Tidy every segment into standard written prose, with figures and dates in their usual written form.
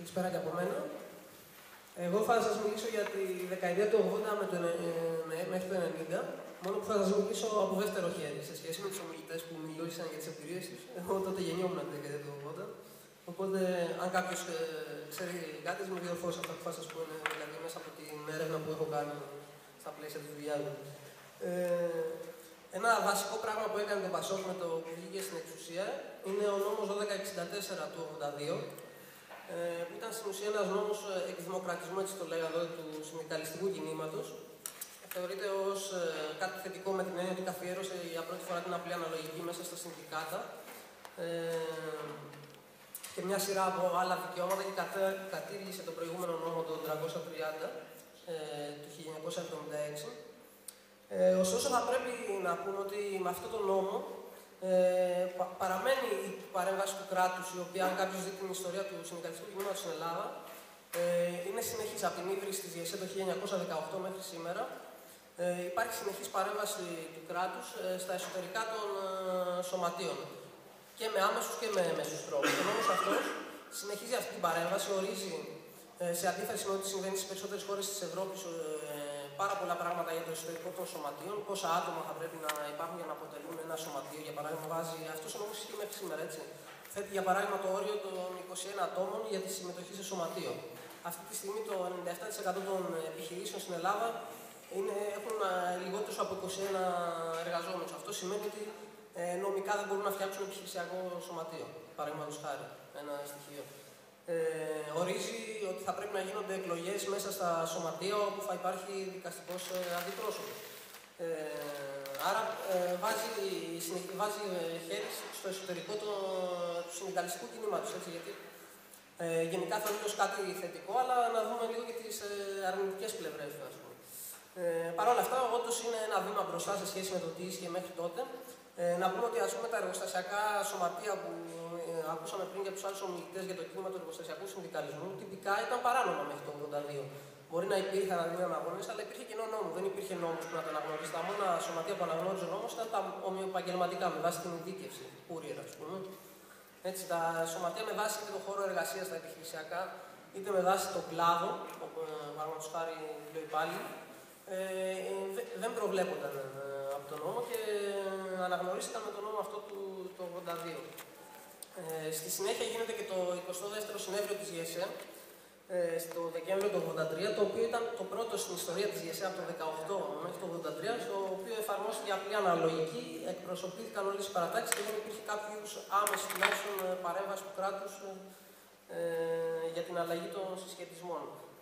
Καλησπέρα και από μένα. Εγώ θα σας μιλήσω για τη δεκαετία του 80 μέχρι το 90, μόνο που θα σας μιλήσω από δεύτερο χέρι σε σχέση με τους ομιλητές που μιλούσαν για τις εμπειρίες τους. Εγώ τότε γεννιόμουν τη δεκαετία του 80, οπότε αν κάποιος ξέρει κάτι, με διορθώσει. Αυτά που θα σας πω είναι δηλαδή μέσα από την έρευνα που έχω κάνει στα πλαίσια της δουλειάς μου. Ένα βασικό πράγμα που έκανε το Πασόκ με το που βγήκε στην εξουσία είναι ο νόμος 1264 του 82, που ήταν στην ουσία ένας νόμος εκδημοκρατισμού, έτσι το λέγαμε, του συνδικαλιστικού κινήματος. Θεωρείται ως κάτι θετικό με την έννοια ότι καθιέρωσε για πρώτη φορά την απλή αναλογική μέσα στα συνδικάτα και μια σειρά από άλλα δικαιώματα και κατήργησε τον προηγούμενο νόμο, τον 330 του 1976. Ωστόσο, θα πρέπει να πούμε ότι με αυτόν τον νόμο παραμένει η παρέμβαση του κράτους, η οποία, αν κάποιος δει την ιστορία του συνδικαλιστικού κινήματος στην Ελλάδα, είναι συνεχής. Από την ίδρυση της ΓΕΣΕ το 1918 μέχρι σήμερα, υπάρχει συνεχής παρέμβαση του κράτους στα εσωτερικά των σωματείων. Και με άμεσους και με έμεσους τρόπους. Ο νόμος αυτός συνεχίζει αυτή την παρέμβαση, ορίζει, σε αντίθεση με ό,τι συμβαίνει στις περισσότερες χώρες της Ευρώπης, πάρα πολλά πράγματα για το εσωτερικό των σωματείων, πόσα άτομα θα πρέπει να υπάρχουν για να αποτελούν ένα σωματείο. Για παράδειγμα, βάζει αυτός ο νόμος ισχύει μέχρι σήμερα, έτσι. Θέτει για παράδειγμα το όριο των 21 ατόμων για τη συμμετοχή σε σωματείο. Αυτή τη στιγμή το 97% των επιχειρήσεων στην Ελλάδα έχουν λιγότερους από 21 εργαζόμενους. Αυτό σημαίνει ότι νομικά δεν μπορούν να φτιάξουν επιχειρησιακό σωματείο. Παραδείγματος χάρη, ένα στοιχείο. Ορίζει ότι θα πρέπει να γίνονται εκλογές μέσα στα σωματεία όπου θα υπάρχει δικαστικός αντιπρόσωπος. Άρα βάζει χέρι στο εσωτερικό του συνδικαλιστικού κινήματος, έτσι, γιατί γενικά θεωρείται ως κάτι θετικό, αλλά να δούμε λίγο και τις αρνητικές πλευρές του, ας πούμε. Παρ' όλα αυτά, όντως είναι ένα βήμα μπροστά σε σχέση με το τι ίσχυε μέχρι τότε. Να πούμε ότι, ας πούμε, τα εργοστασιακά σωματεία που ακούσαμε πριν για τους άλλους ομιλητές για το κίνημα του εργοστασιακού συνδικαλισμού, τυπικά ήταν παράνομα μέχρι το 1982. Μπορεί να υπήρχαν αναγνώριση, αλλά υπήρχε κοινό νόμο. Δεν υπήρχε νόμος που να το αναγνωρίσει. Τα μόνα σωματεία που αναγνώριζε ο νόμος ήταν τα ομοιοεπαγγελματικά, με βάση την ειδίκευση, courier, ας πούμε. Έτσι, τα σωματεία με βάση είτε το χώρο εργασίας, τα επιχειρησιακά, είτε με βάση το κλάδο, όπου παραδείγματος χάρη πάλι, δεν προβλέπονταν από τον νόμο και αναγνωρίστηκαν με τον νόμο αυτό του 1982. Στη συνέχεια γίνεται και το 22ο συνέδριο της ΓΕΣΕ, στο Δεκέμβριο του 1983, το οποίο ήταν το πρώτο στην ιστορία της ΓΕΣΕ από το 18 μέχρι το 1983, στο οποίο εφαρμόστηκε απλή αναλογική, εκπροσωπήθηκαν όλες οι παρατάξεις και δεν υπήρχε κάποιος άμεση τουλάχιστον παρέμβαση του κράτους για την αλλαγή των συσχετισμών.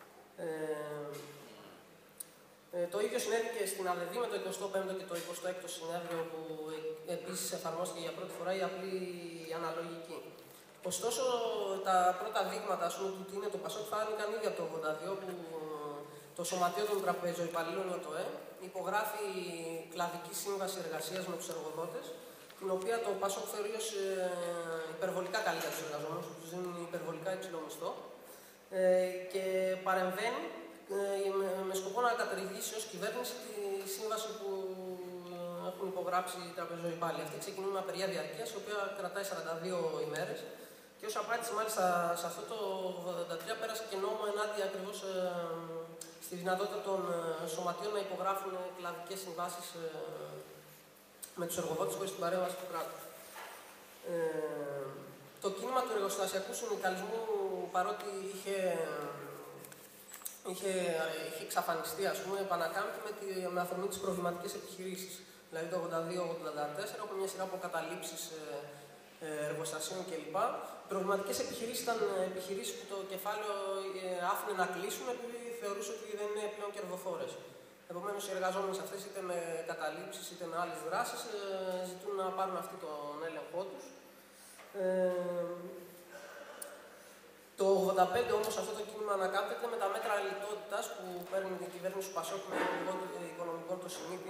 Το ίδιο συνέβη και στην ΑΔΔ με το 25ο και το 26ο συνέδριο, που επίσης εφαρμόστηκε για πρώτη φορά η απλή αναλογική. Ωστόσο, τα πρώτα δείγματα, ας πούμε, του τι είναι το Πασόκ φάνηκαν ήδη από το 1982, που το Σωματείο των Τραπεζοϊπαλλήλων, το ΤΟΕ, υπογράφει κλαδική σύμβαση εργασίας με τους εργοδότες, την οποία το Πασόκ θεωρεί ως υπερβολικά καλή για τους εργαζόμενους, που τους δίνουν υπερβολικά υψηλό μισθό, και παρεμβαίνει με σκοπό να καταργήσει ως κυβέρνηση τη σύμβαση που έχουν υπογράψει οι τραπεζοϊπάλληλοι. Αυτοί ξεκινούν με απεργία διαρκείας, η οποία κρατάει 42 ημέρες. Και ως απάντηση, μάλιστα, σε αυτό το 1983 πέρασε και νόμο ενάντια ακριβώς στη δυνατότητα των σωματείων να υπογράφουν κλαδικές συμβάσεις με τους εργοδότες χωρίς την παρέμβαση του κράτους. Το κίνημα του εργοστασιακού συνδικαλισμού, παρότι είχε εξαφανιστεί, ας πούμε, επανακάμπτει με αφορμή τις προβληματικές επιχειρήσεις. Δηλαδή το 1982-1984 έχουμε μια σειρά από καταλήψεις εργοστασίων κλπ. Οι προβληματικές επιχειρήσεις ήταν επιχειρήσεις που το κεφάλαιο άφηνε να κλείσουν επειδή θεωρούσε ότι δεν είναι πλέον κερδοφόρες. Επομένως, οι εργαζόμενοι αυτές, είτε με καταλήψεις είτε με άλλες δράσεις, ζητούν να πάρουν αυτοί τον έλεγχό τους. Το 1985 όμως αυτό το κίνημα ανακάπτεται με τα μέτρα λιτότητας που παίρνει η κυβέρνηση του Πασόκ με το οικονομικό το συνήθι,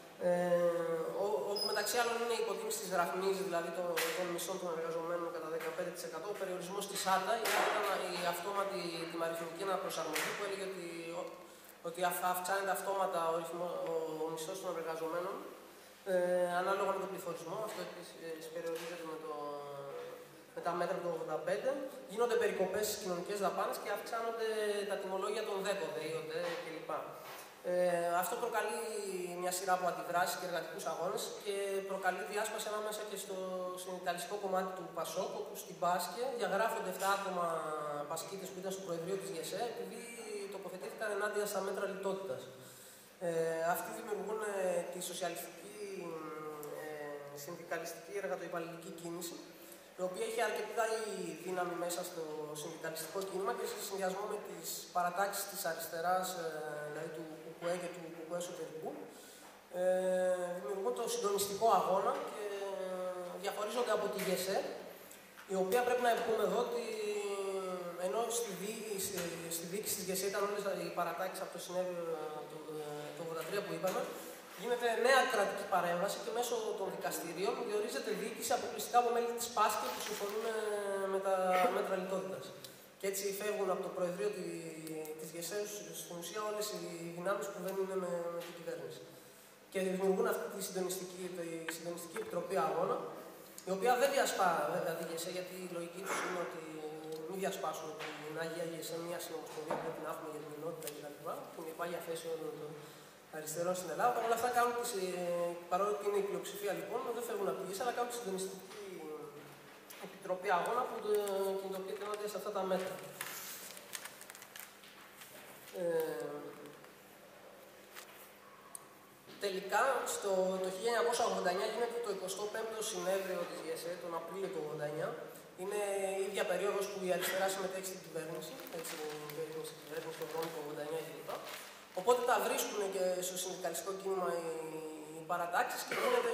όπου μεταξύ άλλων είναι η υποτίμηση της δραχμής, δηλαδή των μισθών των εργαζομένων κατά 15%, ο περιορισμός της ΆΤΑ, η αυτόματη τιμαριθμική αναπροσαρμογή που έλεγε ότι αυξάνεται αυτόματα ο μισθός των εργαζομένων ανάλογα με τον πληθωρισμό. Αυτό επίσης περιορίζεται με τα μέτρα του 1985, γίνονται περικοπές στις κοινωνικές δαπάνες και αυξάνονται τα τιμολόγια των ΔΕΠΟΔΕ, ΙΟΔΕ κλπ. Αυτό προκαλεί μια σειρά από αντιδράσεις και εργατικούς αγώνες και προκαλεί διάσπαση ανάμεσα και στο συνδικαλιστικό κομμάτι του ΠΑΣΟΚ, όπου στην Πάσκε διαγράφονται 7 άτομα πασκίτες που ήταν στο Προεδρείο της ΓΕΣΕ, επειδή τοποθετήθηκαν ενάντια στα μέτρα λιτότητας. Αυτοί δημιουργούν τη σοσιαλιστική, συνδικαλιστική εργατοϊπαλληλική κίνηση, η οποία έχει αρκετά δύναμη μέσα στο συνδικαλιστικό κίνημα και σε συνδυασμό με τις παρατάξεις της αριστεράς, δηλαδή του ΚΚΕ και του ΚΚΕ εσωτερικού, δημιουργούν το συντονιστικό αγώνα και διαχωρίζονται από τη ΓΕΣΕ, η οποία πρέπει να πούμε εδώ ότι ενώ στη διοίκηση της ΓΕΣΕ ήταν όλες οι παρατάξεις από το συνέδριο του 1983 που είπαμε, γίνεται νέα κρατική παρέμβαση και μέσω των δικαστηρίων διορίζεται διοίκηση αποκλειστικά από μέλη της Πάσκε που συμφωνούν με τα μέτρα λιτότητας. Και έτσι φεύγουν από το Προεδρείο της ΓΕΣΕ στην ουσία όλες οι δυνάμεις που βαίνουν με την κυβέρνηση. Και δημιουργούν αυτή τη συντονιστική επιτροπή αγώνα, η οποία δεν διασπά βέβαια τη ΓΕΣΕ, γιατί η λογική τους είναι ότι μην διασπάσουν την Αγία ΓΕΣΕ, μια συνομοσπονδία που πρέπει να έχουμε για την ενότητα κτλ. Που είναι η πάγια θέση όλων των αριστερών στην Ελλάδα. Παρ' όλα αυτά κάνουν παρόλο που είναι η πλειοψηφία λοιπόν, δεν φεύγουν από τη ΓΕΣΕ, αλλά κάνουν τη συντονιστική επιτροπή αγώνα που κινητοποιείται ενάντια σε αυτά τα μέτρα. Τελικά, το 1989 γίνεται το 25ο συνέδριο της ΓΕΣΕ, τον Απρίλιο του 1989. Είναι η ίδια περίοδος που η αριστερά συμμετέχει στην κυβέρνηση, έτσι είναι στην κυβέρνηση του 1989 κλπ. Οπότε τα βρίσκουν και στο συνδικαλιστικό κίνημα οι παρατάξεις και γίνεται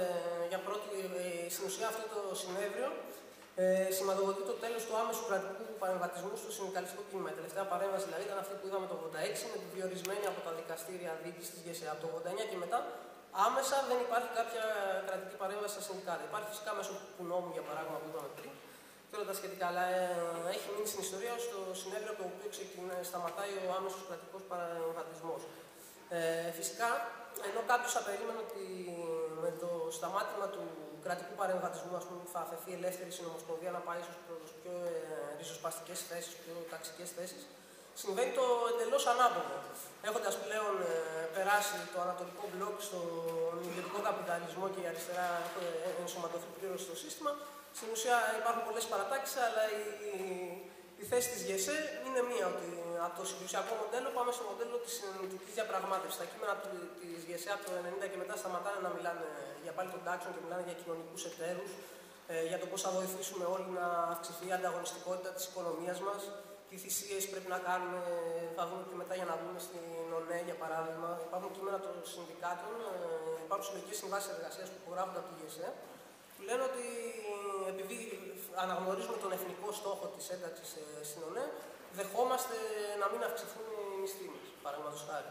στην ουσία αυτό το συνέδριο σηματοδοτεί το τέλος του άμεσου κρατικού παρεμβατισμού στο συνδικαλιστικό κίνημα. Η τελευταία παρέμβαση δηλαδή ήταν αυτή που είδαμε το 1986 με τη διορισμένη από τα δικαστήρια διοίκηση της ΓΕΣΕ. Από το 1989 και μετά άμεσα δεν υπάρχει κάποια κρατική παρέμβαση στα συνδικάτα. Υπάρχει φυσικά μέσω του νόμου για παράδειγμα που είπαμε πριν και όλα τα σχετικά, αλλά έχει μείνει στην ιστορία στο συνέδριο από το οποίο σταματάει ο άμεσος κρατικός παρεμβατισμός. Φυσικά, ενώ κάποιος θα περίμενε ότι με το σταμάτημα του κρατικού παρεμβατισμού θα αφαιθεί ελεύθερη συνομοσπονδία να πάει ίσως προς πιο ριζοσπαστικές θέσεις, πιο ταξικές θέσεις, συμβαίνει το εντελώς ανάποδο. Έχοντας πλέον περάσει το ανατολικό μπλοκ στον ιδιωτικό καπιταλισμό και η αριστερά ενσωματωθεί πλήρως στο σύστημα, στην ουσία υπάρχουν πολλές παρατάξεις, αλλά η θέση της ΓΕΣΕ είναι μία, ότι από το συγκρουσιακό μοντέλο πάμε στο μοντέλο της συνενετικής διαπραγμάτευσης. Τα κείμενα της ΓΕΣΕ από το 1990 και μετά σταματάνε να μιλάνε για πάλι τον τάξεων και μιλάνε για κοινωνικούς εταίρους, για το πώς θα βοηθήσουμε όλοι να αυξηθεί η ανταγωνιστικότητα της οικονομίας μας, τι θυσίες πρέπει να κάνουμε, θα δούμε και μετά για να βγούμε στην ΟΝΕ για παράδειγμα. Υπάρχουν κείμενα των συνδικάτων, υπάρχουν συλλογικές συμβάσεις εργασίας που υπογράφονται από τη ΓΕΣΕ, που λένε ότι επειδή αναγνωρίζουμε τον εθνικό στόχο της ένταξης στην ΟΝΕ, δεχόμαστε να μην αυξηθούν οι μισθοί μας, παραδείγματος χάρη.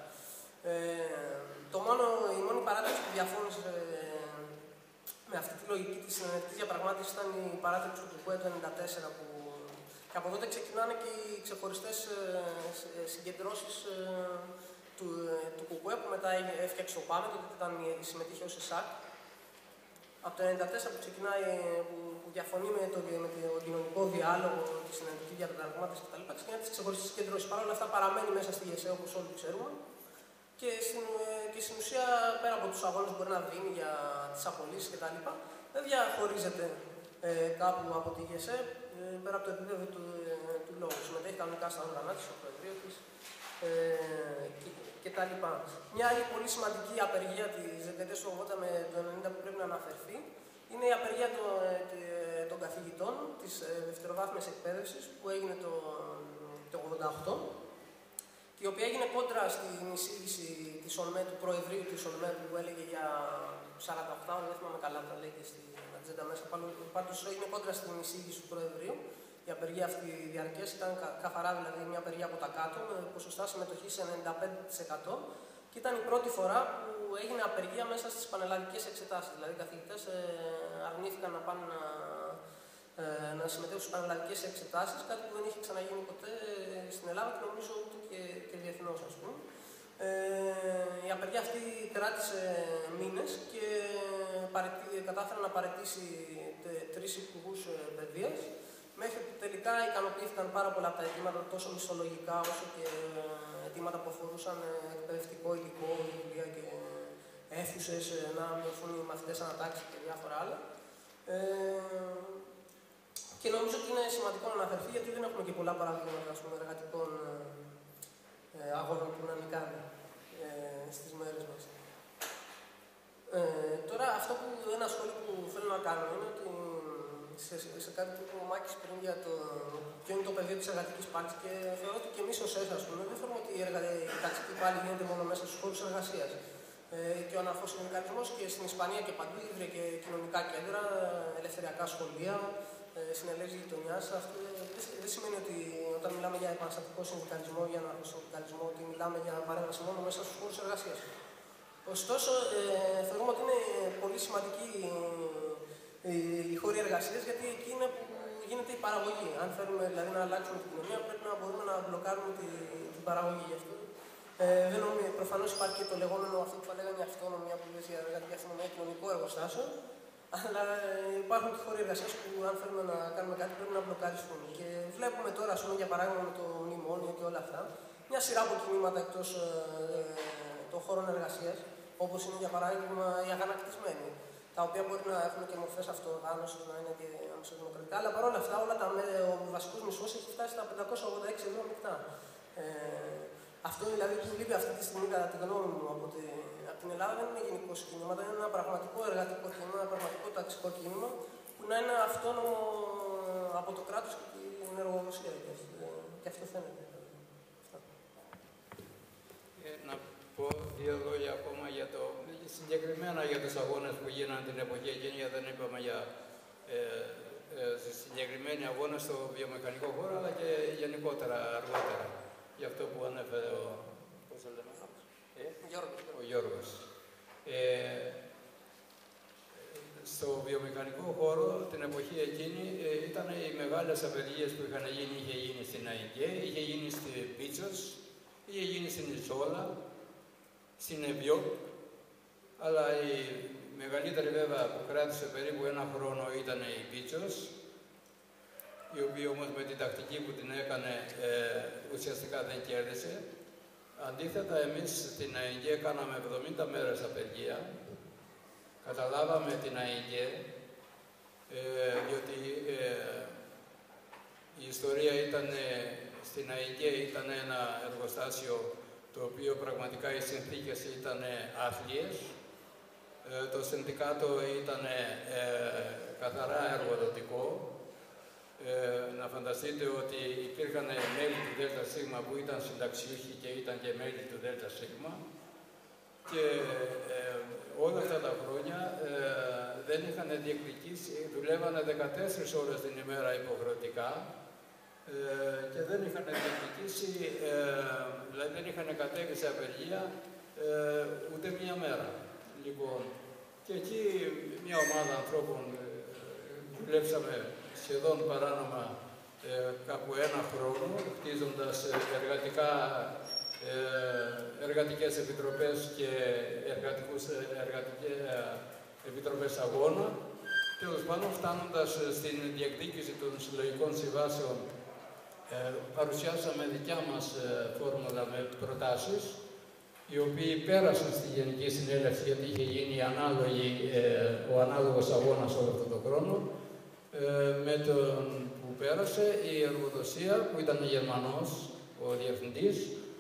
Η μόνη παράταξη που διαφώνησε με αυτή τη λογική της συνενετικής διαπραγμάτευσης ήταν η παράταξη του ΚΚΕ του 1994, και από τότε ξεκινάνε και οι ξεχωριστές συγκεντρώσεις του ΚΚΕ, που μετά έφτιαξε ο ΠΑΜΕ, τότε συμμετείχε ως ΕΣΑΚ. Από το 1994 που ξεκινάει, που διαφωνεί με τον κοινωνικό διάλογο, τη συνενετική διαπραγμάτευση κτλ. Ξεκινάει τις ξεχωριστές συγκεντρώσεις. Παρ' όλα αυτά παραμένει μέσα στη ΓΕΣΕ όπως όλοι ξέρουμε. Και στην ουσία, πέρα από τους αγώνες που μπορεί να δίνει για τις απολύσεις κτλ., δεν διαχωρίζεται κάπου από τη ΓΕΣΕ πέρα από το επίπεδο του λόγου. Συμμετέχει κανονικά στα όργανα της, στο Προεδρείο της κτλ. Μια άλλη πολύ σημαντική απεργία της δεκαετίας του 80 με το 90 που πρέπει να αναφερθεί είναι η απεργία των καθηγητών της δευτεροβάθμιας εκπαίδευσης που έγινε το 88, και η οποία έγινε κόντρα στην εισήγηση της ΟΝΜΕ, του Προεδρείου της ΟΝΜΕ, που έλεγε για 48 ώρες, δεν θυμάμαι καλά, τα λέει και στην ατζέντα μέσα. Πάντως έγινε κόντρα στην εισήγηση του Προεδρείου. Η απεργία αυτή διαρκές ήταν καθαρά δηλαδή μια απεργία από τα κάτω, με ποσοστά συμμετοχής σε 95%, και ήταν η πρώτη φορά που έγινε απεργία μέσα στις πανελλαδικές εξετάσεις. Δηλαδή οι καθηγητές αρνήθηκαν να πάνε να συμμετέχουν στις πανελλαδικές εξετάσεις, κάτι που δεν είχε ξαναγίνει ποτέ στην Ελλάδα και νομίζω ούτε και διεθνώς, ας πούμε. Η απεργία αυτή κράτησε μήνες και κατάφερε να παραιτήσει 3 υπουργούς παιδείας, μέχρι που τελικά ικανοποιήθηκαν πάρα πολλά από τα αιτήματα, τόσο μισθολογικά όσο και αιτήματα που αφορούσαν εκπαιδευτικό υλικό, βιβλία και αίθουσες, να μειωθούν οι μαθητές ανατάξει και διάφορα άλλα. Και νομίζω ότι είναι σημαντικό να αναφερθεί, γιατί δεν έχουμε και πολλά παραδείγματα εργατικών αγώνων που να νικάνε στις μέρες μας. Τώρα, ένα σχόλιο που θέλω να κάνω είναι ότι σε κάτι που είπε ο Μάκης πριν για το ποιο είναι το πεδίο της εργατικής πάλης, και θεωρώ ότι και εμείς ως ΕΣ, δεν θεωρούμε ότι η ταξική πάλη γίνεται μόνο μέσα στους χώρους εργασίας. Και ο αναρχοσυνδικαλισμός και στην Ισπανία και παντού ίδρυε και κοινωνικά κέντρα, ελευθεριακά σχολεία, συνελεύσεις γειτονιάς. Αυτό δεν σημαίνει ότι όταν μιλάμε για επαναστατικό συνδικαλισμό ή για αναρχοσυνδικαλισμό, ότι μιλάμε για παρέμβαση μόνο μέσα στους χώρους εργασίας. Ωστόσο, θεωρούμε ότι είναι πολύ σημαντική η χώροι εργασίας, γιατί εκεί είναι που γίνεται η παραγωγή. Αν θέλουμε δηλαδή να αλλάξουμε την κοινωνία, πρέπει να μπορούμε να μπλοκάρουμε την παραγωγή. Γι' αυτό προφανώς υπάρχει και το λεγόμενο αυτό που θα λέγανε η αυτονομία, που λέει η εργατική αυτονομία, κοινωνικό εργοστάσιο. Αλλά υπάρχουν και χώροι εργασίας που, αν θέλουμε να κάνουμε κάτι, πρέπει να μπλοκαριστούν. Και βλέπουμε τώρα, για παράδειγμα, με το μνημόνιο και όλα αυτά, μια σειρά από κινήματα εκτός των χώρων εργασίας, όπως είναι για παράδειγμα οι αγανακτισμένοι, τα οποία μπορεί να έχουν και μορφές αυτοοργάνωσης, να είναι και αμεσοδημοκρατικά, αλλά παρόλα αυτά ο βασικός μισθός έχει φτάσει στα 586 ευρώ μεικτά. Αυτό δηλαδή που λείπει αυτή τη στιγμή, κατά τη γνώμη μου, από την Ελλάδα δεν είναι γενικό κίνημα, είναι ένα πραγματικό εργατικό κίνημα, ένα πραγματικό ταξικό κίνημα που να είναι αυτόνομο από το κράτος και την εργοδοσία. Και αυτό φαίνεται. Να πω 2 λόγια ακόμα συγκεκριμένα για τους αγώνες που γίνανε την εποχή εκείνη, γιατί δεν είπαμε για συγκεκριμένοι αγώνες στο βιομηχανικό χώρο, αλλά και γενικότερα αργότερα. Για αυτό που ανέφερε ο Γιώργος. Στο βιομηχανικό χώρο την εποχή εκείνη ήταν οι μεγάλες απεργίες που είχαν γίνει. Είχε γίνει στην ΑΕΚΕ, είχε γίνει στην Πίτσος, είχε γίνει στην Ιζόλα, στην Εβιό, αλλά η μεγαλύτερη βέβαια που κράτησε περίπου 1 χρόνο ήταν η Πίτσος, η οποία όμως με την τακτική που την έκανε ουσιαστικά δεν κέρδισε. Αντίθετα, εμείς στην ΑΕΓΕ κάναμε 70 μέρες απεργία. Καταλάβαμε την ΑΕΓΕ, διότι η ιστορία ήταν, στην ΑΕΓΕ ήταν ένα εργοστάσιο το οποίο πραγματικά οι συνθήκες ήταν άθλιες. Το συνδικάτο ήταν καθαρά εργοδοτικό. Να φανταστείτε ότι υπήρχαν μέλη του ΔΣ που ήταν συνταξιούχοι και ήταν και μέλη του ΔΣ και όλα αυτά τα χρόνια δεν είχαν διεκδικήσει, δουλεύανε 14 ώρες την ημέρα υποχρεωτικά και δεν είχαν διεκδικήσει, δηλαδή δεν είχαν κατέβει σε απεργία ούτε μία μέρα. Λοιπόν, και εκεί μια ομάδα ανθρώπων δουλέψαμε σχεδόν παράνομα κάπου 1 χρόνο, χτίζοντας εργατικές επιτροπές και επιτροπές αγώνα. Τέλος πάντων, φτάνοντας στην διεκδίκηση των συλλογικών συμβάσεων, παρουσιάσαμε δικιά μας φόρμουλα με προτάσεις, οι οποίοι πέρασαν στη Γενική Συνέλευση, γιατί είχε γίνει ο ανάλογος αγώνας όλο αυτόν τον χρόνο. Με τον που πέρασε, η εργοδοσία, που ήταν Γερμανός, ο διευθυντής,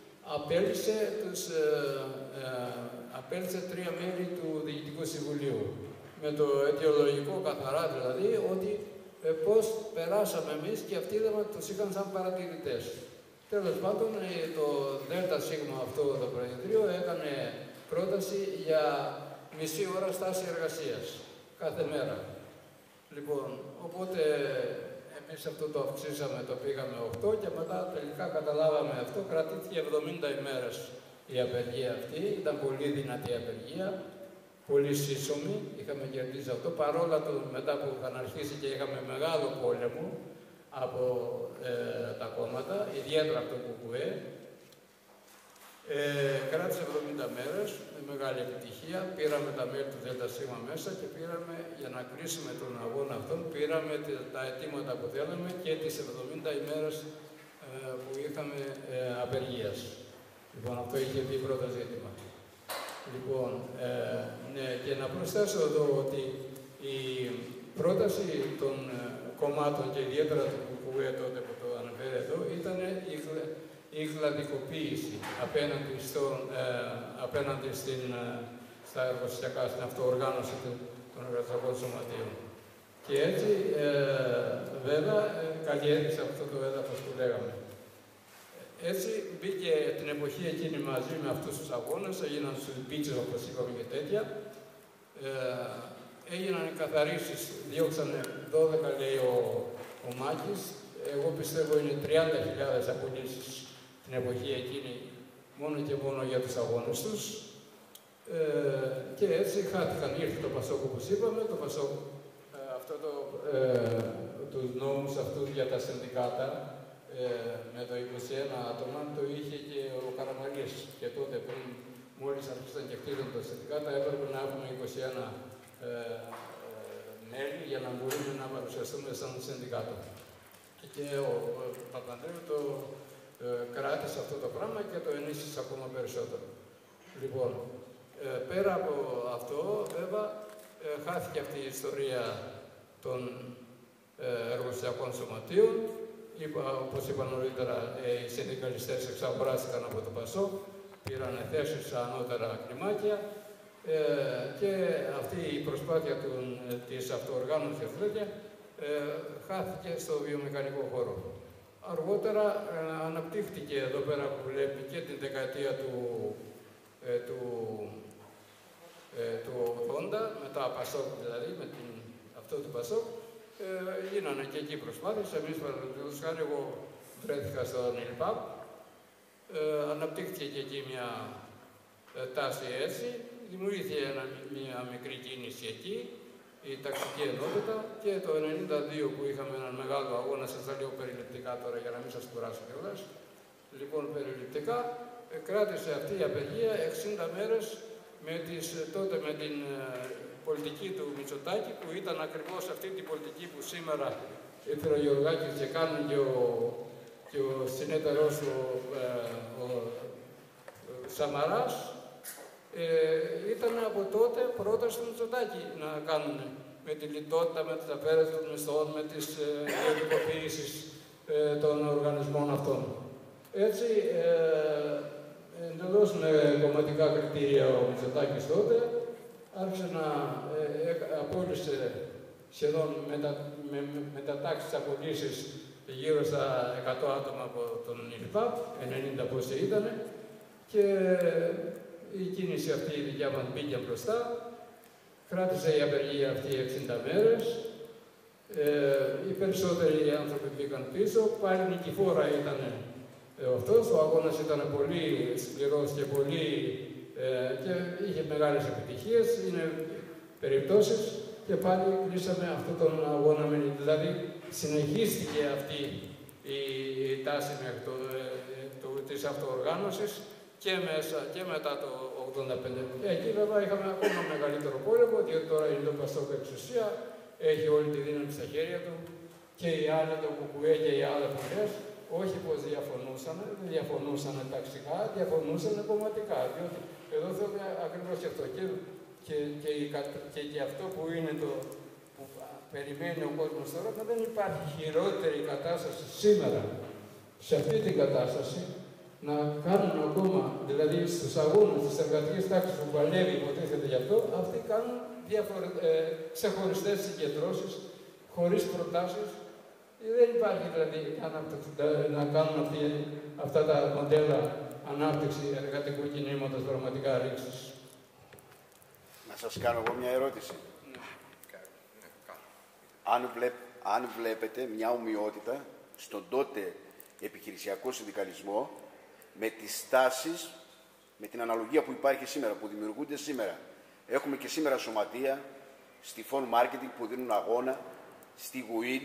απέλυσε 3 μέλη του Διοικητικού Συμβουλίου. Με το αιτιολογικό καθαρά δηλαδή, ότι πώς περάσαμε εμείς και αυτοί τους είχαν σαν παρατηρητές. Τέλος πάντων, το ΔΣ αυτό το Προεδρείο έκανε πρόταση για μισή ώρα στάση εργασίας κάθε μέρα. Λοιπόν, οπότε εμείς αυτό το αυξήσαμε, το πήγαμε 8 και μετά τελικά καταλάβαμε αυτό, κρατήθηκε 70 ημέρες η απεργία αυτή, ήταν πολύ δυνατή απεργία, πολύ σύσσωμη, είχαμε κερδίσει αυτό, παρόλα το μετά που είχαν αρχίσει και είχαμε μεγάλο πόλεμο από τα κόμματα, ιδιαίτερα από το ΚΚΕ. Κράτησε 70 μέρες, με μεγάλη επιτυχία. Πήραμε τα μέλη του ΔΣ μέσα και πήραμε, για να κλείσουμε τον αγώνα αυτόν, πήραμε τα αιτήματα που θέλαμε και τις 70 ημέρες που είχαμε απεργίας. Λοιπόν, αυτό είχε πει πρώτο ζήτημα. Λοιπόν, ναι, και να προσθέσω εδώ ότι η πρόταση των κομμάτων και ιδιαίτερα του ΚΚΕ τότε που το αναφέρει εδώ ήταν η γλαδικοποίηση απέναντι στα εργοστασιακά, στην αυτοοργάνωση των εργασιακών σωματείων. Και έτσι, βέβαια, καλλιέργησε αυτό το έδαφος που λέγαμε. Έτσι μπήκε την εποχή εκείνη μαζί με αυτούς τους αγώνες, έγιναν στους μπίτσες όπως είπαμε και τέτοια. Έγιναν οι καθαρίσεις, διώξανε 12 λέει ο Μάκης. Εγώ πιστεύω είναι 30.000 απολύσεις την εποχή εκείνη, μόνο και μόνο για τους αγώνες τους. Και έτσι χάθηκαν, ήρθε το Πασόκ όπως είπαμε, το Πασόκ τους νόμους αυτούς για τα συνδικάτα, με το 21 άτομα, το είχε και ο Καραμαλής. Και τότε, πριν μόλις αρχίσαν και χτίζαν τα συνδικάτα, έπρεπε να έχουμε 21 μέλη για να μπορούμε να παρουσιαστούμε σαν συνδικάτο. Και ο Παπανδρέου το κράτησε αυτό το πράγμα και το ενίσχυσε ακόμα περισσότερο. Λοιπόν, πέρα από αυτό, βέβαια, χάθηκε αυτή η ιστορία των εργοστασιακών σωματείων. Όπως είπα νωρίτερα, οι συνδικαλιστές εξαγοράστηκαν από το ΠΑΣΟΚ, πήραν θέσεις σε ανώτερα κλιμάκια και αυτή η προσπάθεια της αυτοοργάνωσης χάθηκε στο βιομηχανικό χώρο. Αργότερα αναπτύχθηκε εδώ πέρα που βλέπει και την δεκαετία του 80, μετά ΠΑΣΟΚ δηλαδή, με αυτό του ΠΑΣΟΚ, γίνανε και εκεί προσπάθειες. Εμείς, παραδείγματος χάρη, εγώ βρέθηκα στον ΙΛΠΑΠ, αναπτύχθηκε και εκεί μια τάση έτσι, δημιουργήθηκε μια μικρή κίνηση εκεί, η ταξική ενότητα, και το 1992 που είχαμε έναν μεγάλο αγώνα, σας τα λέω περιληπτικά τώρα για να μην σας κουράσω κιόλας. Λοιπόν, περιληπτικά, κράτησε αυτή η απεργία 60 μέρες τότε με την πολιτική του Μητσοτάκη, που ήταν ακριβώς αυτή την πολιτική που σήμερα ήρθε ο Γεωργάκης και κάνει και ο συνεταιρός του ο Σαμαράς. Ήταν από τότε πρόταση του Μητσοτάκη να κάνουν με τη λιτότητα, με τις αφαίρεσεις των μισθών, με τις ιδιωτικοποιήσεις των οργανισμών αυτών. Έτσι, εντελώς με κομματικά κριτήρια ο Μητσοτάκης τότε, άρχισε να απόλυσε σχεδόν μετατάξεις απολύσεις γύρω στα 100 άτομα από τον ΙΛΠΑΠ, 90 πόσοι ήτανε, και η κίνηση αυτή η δικιά μας μπήκε μπροστά. Κράτησε η απεργία αυτή 60 μέρες. Οι περισσότεροι άνθρωποι μπήκαν πίσω. Πάλι νικηφόρα ήταν αυτός. Ο αγώνας ήταν πολύ σκληρός και και είχε μεγάλες επιτυχίες. Είναι περιπτώσεις και πάλι κλείσαμε αυτόν τον αγώνα. Δηλαδή συνεχίστηκε αυτή η τάση της αυτοοργάνωσης και μετά το 1985. Και εκεί βέβαια είχαμε ακόμα μεγαλύτερο πόλεμο, διότι τώρα είναι το Πασόκ εξουσία, έχει όλη τη δύναμη στα χέρια του, και οι άλλοι, το ΚΚΕ και οι άλλοι φορές, όχι πως δεν διαφωνούσαν ταξικά, διαφωνούσαν κομματικά. Διότι εδώ θέλουμε ακριβώς αυτό. Και αυτό που είναι το που περιμένει ο κόσμος τώρα, δεν υπάρχει χειρότερη κατάσταση σήμερα, σε αυτή την κατάσταση, να κάνουν ακόμα, δηλαδή στους αγώνες της εργατικής τάξης που παλεύει, υποτίθεται γι' αυτό, αυτοί κάνουν ξεχωριστές συγκεντρώσεις, χωρίς προτάσεις. Δεν υπάρχει δηλαδή να κάνουν αυτά τα μοντέλα ανάπτυξη εργατικού κινήματος πραγματικά ρήξης. Να σας κάνω εγώ μια ερώτηση. Αν βλέπετε μια ομοιότητα στον τότε επιχειρησιακό συνδικαλισμό με τις τάσεις, με την αναλογία που υπάρχει σήμερα, που δημιουργούνται σήμερα. Έχουμε και σήμερα σωματεία, στη Phone Marketing που δίνουν αγώνα, στη WIN,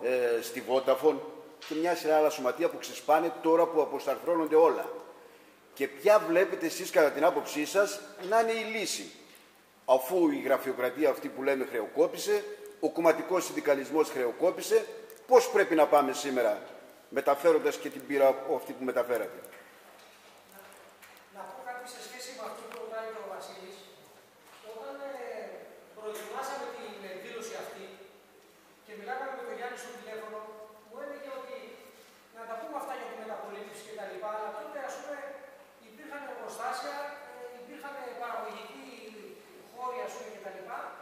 στη Vodafone και μια σειρά άλλα σωματεία που ξεσπάνε τώρα που αποσταρθρώνονται όλα. και ποια βλέπετε εσείς κατά την άποψή σας να είναι η λύση. Αφού η γραφειοκρατία αυτή που λέμε χρεοκόπησε, ο κομματικός συνδικαλισμός χρεοκόπησε, πώς πρέπει να πάμε σήμερα, μεταφέροντας και την πείρα αυτή που μεταφέρατε. Να πω κάτι σε σχέση με αυτό που ρωτάει και ο Βασίλης. Όταν προετοιμάσαμε την εκδήλωση αυτή και μιλάγαμε με τον Γιάννη στο τηλέφωνο, μου έλεγε ότι να τα πούμε αυτά για τη μεταπολίτευση κτλ. Αλλά τότε, ας πούμε, υπήρχαν εργοστάσια, υπήρχαν παραγωγικοί χώροι, ας πούμε, κτλ.